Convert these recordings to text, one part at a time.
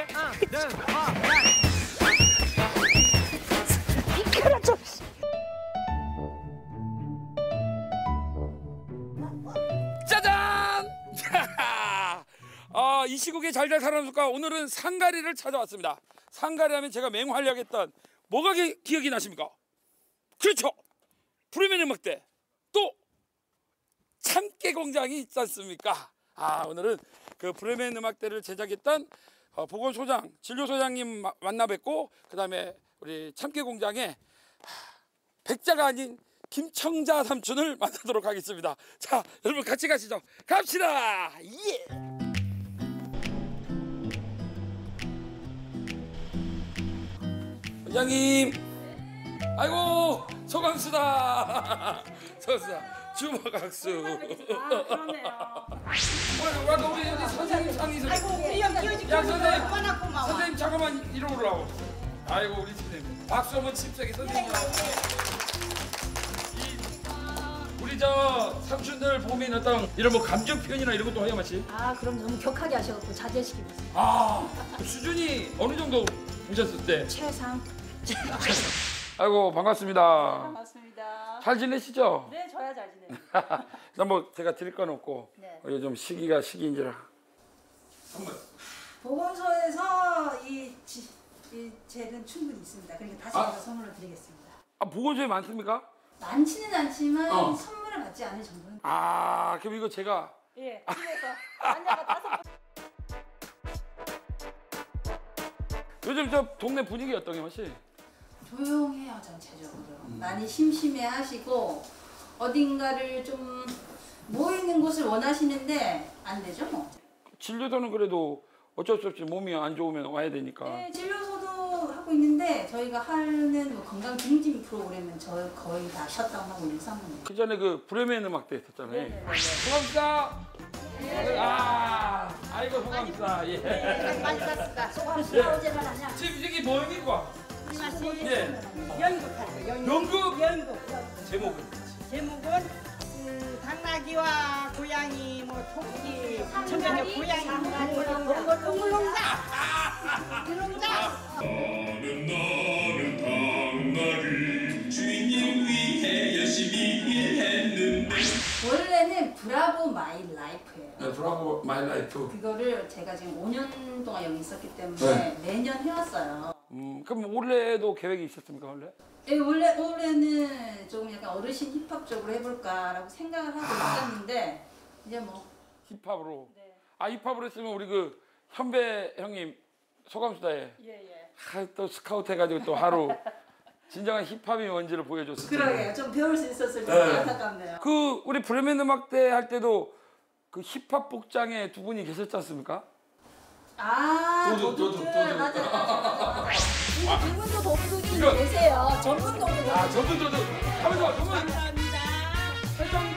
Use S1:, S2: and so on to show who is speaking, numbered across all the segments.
S1: 이거라 좀.
S2: 짜잔! 이 시국에 잘잘 살아남을까? 오늘은 상가리를 찾아왔습니다. 상가리 하면 제가 맹활약했던 뭐가 기억이 나십니까? 그렇죠! 불의면 음악대 또 참깨 공장이 있지 않습니까? 오늘은 그 불의면 음악대를 제작했던 보건소장, 진료소장님 만나 뵙고 그 다음에 우리 참깨 공장의 백자가 아닌 김청자 삼촌을 만나도록 하겠습니다. 자, 여러분 같이 가시죠. 갑시다. 예. 원장님, 아이고 소강수다. 소강수다. 주먹학수.
S1: 그렇네요.
S2: 아까 우리 여기 선생님 상이 있어.
S1: 아이고 우리 여기 끼워주기
S2: 선생님 잠깐만 이리 오라고. 아이고 우리 선생님. 박수 한번 칩세게 선생님. 우리 저 삼촌들 보면 어떤 이런 뭐 감정 표현이나 이런 것도 해요 마치?
S1: 그럼 너무 격하게 하셔갖고 자제시키고 있어요.
S2: 수준이 어느 정도 보셨을 때?
S1: 최상.
S2: 아이고 반갑습니다.
S1: 반갑습니다.
S2: 잘 지내시죠?
S1: 네, 저야 잘 지내요.
S2: 난 뭐 제가 드릴 건 없고
S1: 네.
S2: 요즘 시기가 시기인지라.
S1: 보건소에서 이 젤은 충분히 있습니다. 그러니까 다시 한번 선물로 드리겠습니다.
S2: 보건소에 많습니까?
S1: 많지는 않지만 선물을 받지 않을 정도는.
S2: 그럼 이거 제가
S1: 예, 집에서 앉아가 5.
S2: 요즘 저 동네 분위기 어떤 게 맛이?
S1: 조용해요 전체적으로. 많이 심심해하시고 어딘가를 좀 모이는 곳을 원하시는데 안 되죠 뭐.
S2: 진료소는 그래도 어쩔 수 없이 몸이 안 좋으면 와야 되니까.
S1: 네, 진료소도 하고 있는데 저희가 하는 뭐 건강 증진 프로그램은 저희 거의 다 셧다운하고 있는 상황이에요.
S2: 그 전에 그 브레멘 음악대 있었잖아요.
S1: 네네네.
S2: 소감사. 아이고 소감사. 예.
S1: 많이 갔습니다. 소감사 어제만 하냐?
S2: 지금 이게 뭐 입고 와? 예.
S3: 연극하죠.
S2: 연극?
S3: 연극.
S2: 제목은?
S3: 제목은 당나귀와 고양이, 뭐 토끼, 천연의 고양이, 동물농장.
S4: 나는 당나귀 주인님 위해 열심히 일했는데.
S1: 원래는 브라보 마이 라이프예요.
S2: 네, 브라보 마이 라이프.
S1: 그거를 제가 지금 5년 동안 여기 있었기 때문에
S2: 네.
S1: 매년 해왔어요.
S2: 그럼 올해도 계획이 있었습니까 원래?
S1: 네, 올해는 조금 약간 어르신 힙합 쪽으로 해볼까라고 생각을 하고 있었는데 이제 뭐
S2: 힙합으로.
S1: 네.
S2: 힙합으로 했으면 우리 그 현배 형님 소감수다에
S1: 예.
S2: 또 스카우트 해가지고 또 하루 진정한 힙합이 뭔지를 보여줬을 텐데.
S1: 그러게요. 좀 배울 수 있었을 때
S2: 네.
S1: 안타깝네요.
S2: 그 우리 브레멘 음악대 할 때도 그 힙합 복장에 두 분이 계셨지 않습니까?
S1: 도둑들 맞아. 이 분도 도둑이
S2: 이거.
S1: 계세요. 전문 도둑.
S2: 전문 도둑 하면서 전문
S3: 감사합니다.
S2: 회장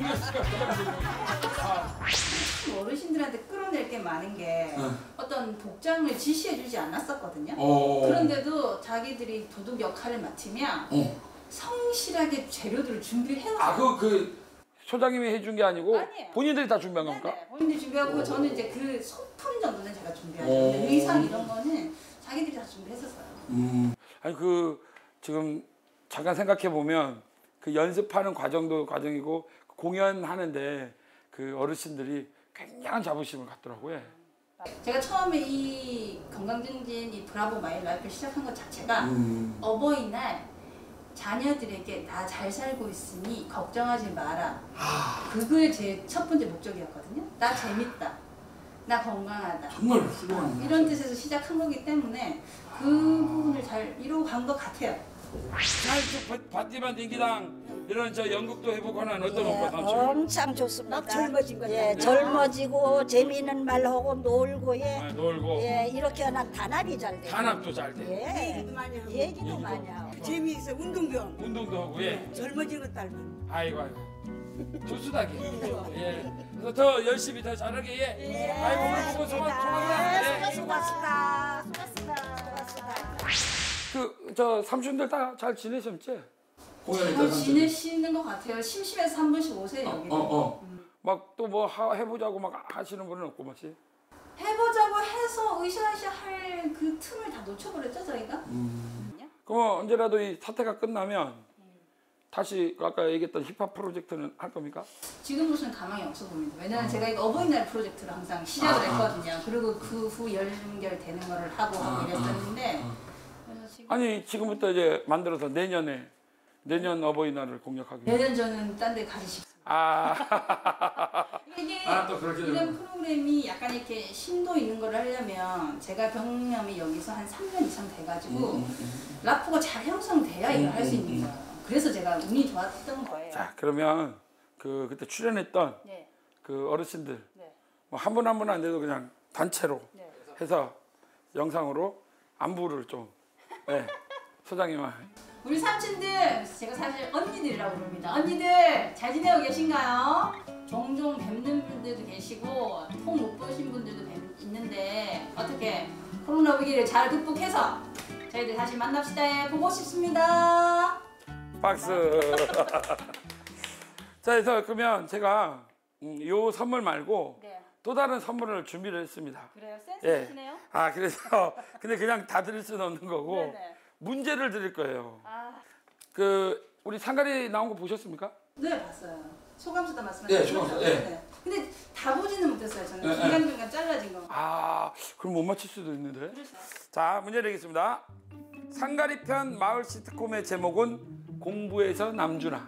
S2: 도둑.
S1: 어르신들한테 끌어낼 게 많은 게 어떤 복장을 지시해주지 않았었거든요.
S2: 어.
S1: 그런데도 자기들이 도둑 역할을 맡으면 성실하게 재료들을 준비해왔어요.
S2: 그 소장님이 해준 게 아니고
S1: 아니에요.
S2: 본인들이 다 준비한 겁니까?
S1: 네네. 본인들이 준비하고 저는 이제 그 소품 정도는 제가 준비하죠. 근데 의상 이런 거는 자기들이 다 준비했었어요.
S2: 아니 그 지금 잠깐 생각해 보면 그 연습하는 과정도 과정이고 공연하는데 그 어르신들이 굉장한 자부심을 갖더라고요.
S1: 제가 처음에 이 건강증진 이 브라보 마이 라이프를 시작한 것 자체가 어버이날 자녀들에게 나 잘 살고 있으니 걱정하지 마라. 그게 제 첫 번째 목적이었거든요. 나 재밌다. 나 건강하다.
S2: 정말 훌륭한
S1: 이런 뜻에서 시작한 거기 때문에 그 부분을 잘 이루고 간 것 같아요.
S2: 잘 반디반 딩기당 이런 저 연극도 해보고 하는 어떤 오빠 삼촌?
S5: 엄청 좋습니다.
S3: 젊어진 거죠.
S5: 예, 젊어지고 재미있는 말 하고 놀고 예.
S2: 놀고
S5: 예, 이렇게 하나 단합이 잘 돼.
S2: 단합도 잘 돼.
S5: 예.
S3: 얘기도 많이 하고.
S5: 얘기도 많이 하고.
S3: 재미있어. 운동경.
S2: 운동도 하고 예.
S3: 젊어진 것 닮은.
S2: 아이고 좋수다게. 예. 그래서 더 열심히 더 잘하게 예. 아이고 오늘 보고 소감이라. 예.
S5: 수고하셨다. 수고하셨다.
S2: 그저 삼촌들 다 잘 지내셨지? 공연에
S1: 잘 지내시는 것 같아요. 심심해서 한 번씩 오세요 여기.
S2: 막 또 뭐 해보자고 막 하시는 분은 없고 마치.
S1: 해보자고 가서 으쌰으쌰 할 그 틈을 다 놓쳐버렸죠 저희가.
S2: 그럼 언제라도 이 사태가 끝나면 다시 아까 얘기했던 힙합 프로젝트는 할 겁니까?
S1: 지금으로서는 가망이 없어 보입니다. 왜냐면 제가 이거 어버이날 프로젝트를 항상 시작을 했거든요. 그리고 그 후 연결되는 거를 하고 이랬었는데 그래서 지금
S2: 아니 지금부터 이제 만들어서 내년 어버이날을 공략하기 위해.
S1: 내년 저는 딴 데 가기 싶습니다. 이게
S2: 또 그렇게
S1: 이런 프로그램이 약간 이렇게 심도 있는 걸 하려면 제가 경험이 여기서 한 3년 이상 돼가지고 라포가 잘 형성돼야 이걸 할 수 있는 거예요. 그래서 제가 운이 좋았던 거예요.
S2: 자 그러면 그때 출연했던
S1: 네.
S2: 그 어르신들
S1: 네.
S2: 뭐 한 분 한 분 안 돼도 그냥 단체로
S1: 네.
S2: 해서 영상으로 안부를 좀 소장님아.
S1: 우리 삼촌들 제가 사실 언니들이라고 부릅니다. 언니들 잘 지내고 계신가요? 종종 뵙는 분들도 계시고 통 못 보신 분들도 있는데 어떻게 코로나 위기를 잘 극복해서 저희들 다시 만납시다. 보고 싶습니다.
S2: 박수. 자, 그래서 그러면 제가 요 선물 말고
S1: 네.
S2: 또 다른 선물을 준비를 했습니다.
S1: 그래요? 센스
S2: 예.
S1: 있으시네요.
S2: 그래서 근데 그냥 다 드릴 수는 없는 거고
S1: 네네.
S2: 문제를 드릴 거예요.
S1: 아,
S2: 우리 상가리 나온 거 보셨습니까?
S1: 네 봤어요. 소감수다 말씀하셨죠?
S2: 네, 소감수, 예.
S1: 네. 근데 다 보지는 못했어요. 저는
S2: 네,
S1: 중간중간 잘라진 거.
S2: 그럼 못 맞힐 수도 있는데.
S1: 그렇죠.
S2: 자, 문제 내겠습니다. 상가리 편 마을 시트콤의 제목은 공부에서 남주나.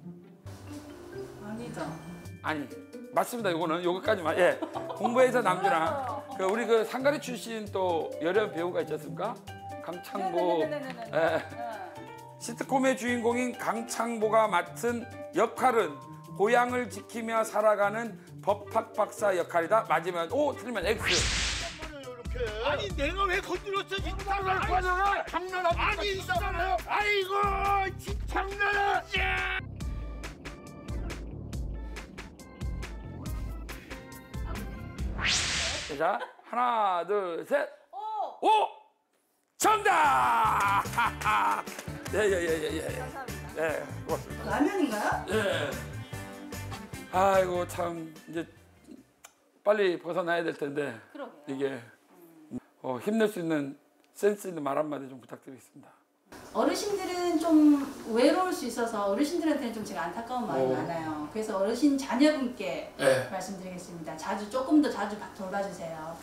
S1: 아니죠.
S2: 아니, 맞습니다. 요거까지만. 예. 공부에서 남주나. 우리 그 상가리 출신 또 여려 배우가 있지 않습니까? 강창보.
S1: 네네네네네.
S2: 예. 시트콤의 주인공인 강창보가 맡은 역할은 고향을 지키며 살아가는 법학 박사 역할이다. 맞으면 O, 틀리면 X.
S6: 아니 내가 왜 건드렸어 진짜 장난하고 아니 있잖아요. 아이고 장난아.
S2: 자, 하나, 둘, 셋.
S1: 오!
S2: 오! 정답! 예.
S1: 감사합니다.
S2: 예, 고맙습니다.
S1: 라면인가요?
S2: 예. 아이고 참 이제 빨리 벗어나야 될 텐데
S1: 그러게요.
S2: 이게 힘낼 수 있는 센스 있는 말 한마디 좀 부탁드리겠습니다.
S1: 어르신들은 좀 외로울 수 있어서 어르신들한테는 좀 제가 안타까운 마음이 많아요. 그래서 어르신 자녀분께
S2: 네.
S1: 말씀드리겠습니다. 조금 더 자주 돌봐주세요.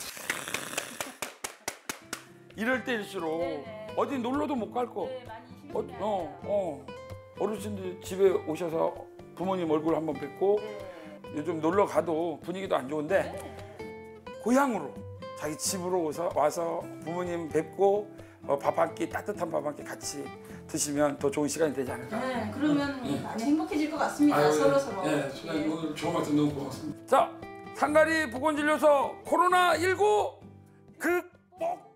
S2: 이럴 때일수록
S1: 네네.
S2: 어디 놀러도 못 갈 거.
S1: 네, 많이 힘드네요.
S2: 어르신들 집에 오셔서 부모님 얼굴 한번 뵙고
S1: 네.
S2: 요즘 놀러 가도 분위기도 안 좋은데 고향으로 자기 집으로 와서 부모님 뵙고 밥 한 끼 따뜻한 밥 한 끼 같이 드시면 더 좋은 시간이 되지 않을까.
S1: 네, 그러면 많이 행복해질 것 같습니다. 서로.
S2: 네, 오늘 좋은 말씀 너무 고맙습니다. 자, 상가리 보건진료소 코로나19 극복.